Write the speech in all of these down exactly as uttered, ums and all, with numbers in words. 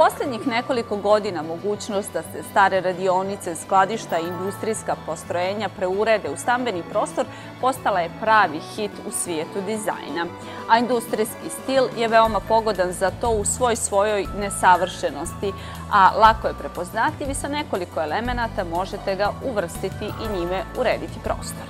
poslednjih nekoliko godina mogućnost da se stare radionice, skladišta i industrijska postrojenja preurede u stambeni prostor postala je pravi hit u svijetu dizajna. A industrijski stil je veoma pogodan za to u svoj svojoj nesavršenosti, a lako je prepoznatljiv i sa nekoliko elemenata možete ga uvrstiti i njime urediti prostor.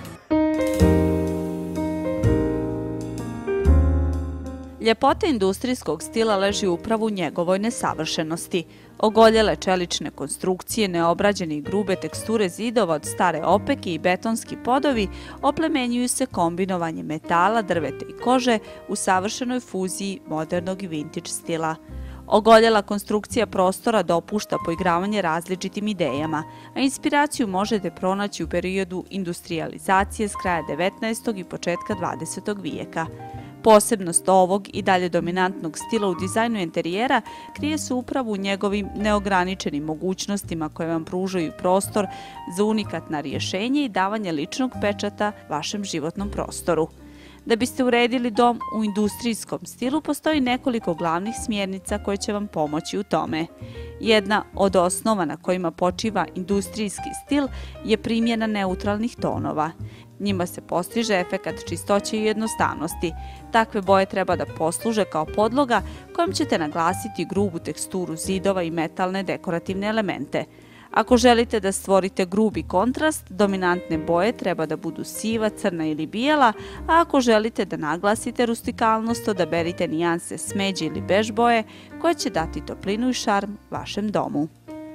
Ljepota industrijskog stila leži upravo u njegovoj nesavršenosti. Ogoljele čelične konstrukcije, neobrađene i grube teksture zidova od stare opeke i betonski podovi oplemenjuju se kombinovanjem metala, drveta i kože u savršenoj fuziji modernog i vintage stila. Ogoljela konstrukcija prostora dopušta poigravanje različitim idejama, a inspiraciju možete pronaći u periodu industrijalizacije s kraja devetnaestog i početka dvadesetog vijeka. Posebnost ovog i dalje dominantnog stila u dizajnu interijera krije se upravo u njegovim neograničenim mogućnostima koje vam pružaju prostor za unikatna rješenja i davanje ličnog pečata vašem životnom prostoru. Da biste uredili dom u industrijskom stilu, postoji nekoliko glavnih smjernica koje će vam pomoći u tome. Jedna od osnova na kojima počiva industrijski stil je primjena neutralnih tonova. Njima se postiže efekat čistoće i jednostavnosti. Takve boje treba da posluže kao podloga kojom ćete naglasiti grubu teksturu zidova i metalne dekorativne elemente. Ako želite da stvorite grubi kontrast, dominantne boje treba da budu siva, crna ili bijela, a ako želite da naglasite rustikalnost, odaberite nijanse smeđe ili bež boje koje će dati toplinu i šarm vašem domu.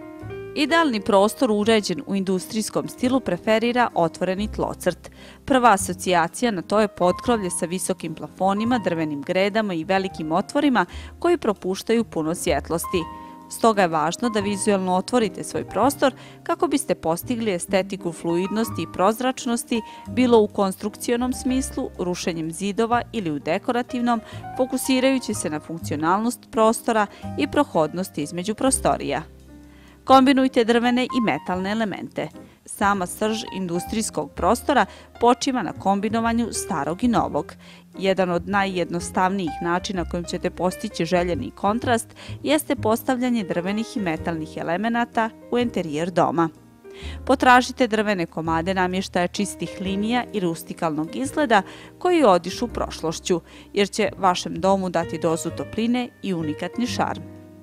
Idealni prostor uređen u industrijskom stilu preferira otvoreni tlocrt. Prva asocijacija na to je potkrovlje sa visokim plafonima, drvenim gredama i velikim otvorima koji propuštaju puno svjetlosti. Stoga je važno da vizualno otvorite svoj prostor kako biste postigli estetiku fluidnosti i prozračnosti, bilo u konstrukcionom smislu, rušenjem zidova ili u dekorativnom, fokusirajući se na funkcionalnost prostora i prohodnost između prostorija. Kombinujte drvene i metalne elemente. Sama srž industrijskog prostora počiva na kombinovanju starog i novog. Jedan od najjednostavnijih načina kojim ćete postići željeni kontrast jeste postavljanje drvenih i metalnih elemenata u interijer doma. Potražite drvene komade namještaja čistih linija i rustikalnog izgleda koji odišu prošlošću, jer će vašem domu dati dozu topline i unikatni šarm.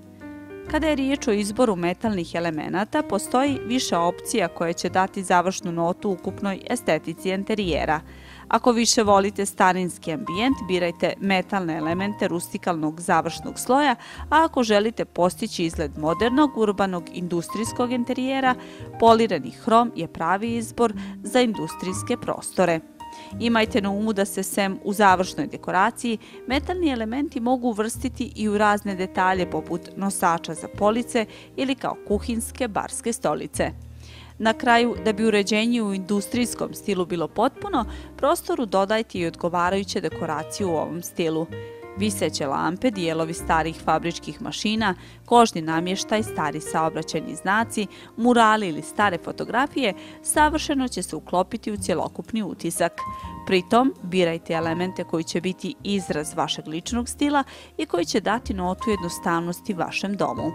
Kada je riječ o izboru metalnih elemenata, postoji više opcija koje će dati završnu notu ukupnoj estetici interijera. Ako više volite starinski ambijent, birajte metalne elemente rustikalnog završnog sloja, a ako želite postići izgled modernog, urbanog, industrijskog interijera, polirani hrom je pravi izbor za industrijske prostore. Imajte na umu da se sem u završnoj dekoraciji, metalni elementi mogu uvrstiti i u razne detalje poput nosača za police ili kao kuhinske barske stolice. Na kraju, da bi uređenje u industrijskom stilu bilo potpuno, prostoru dodajte i odgovarajuće dekoracije u ovom stilu. Viseće lampe, dijelovi starih fabričkih mašina, kožni namještaj, stari saobraćajni znaci, murali ili stare fotografije savršeno će se uklopiti u cjelokupni utisak. Pritom, birajte elemente koji će biti izraz vašeg ličnog stila i koji će dati notu jednostavnosti vašem domu.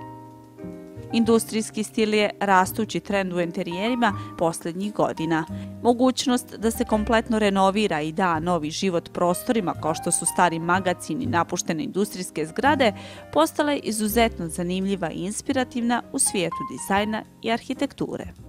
Industrijski stil je rastući trend u interijerima posljednjih godina. Mogućnost da se kompletno renovira i da novi život prostorima kao što su stari magacini i napuštene industrijske zgrade postala je izuzetno zanimljiva i inspirativna u svijetu dizajna i arhitekture.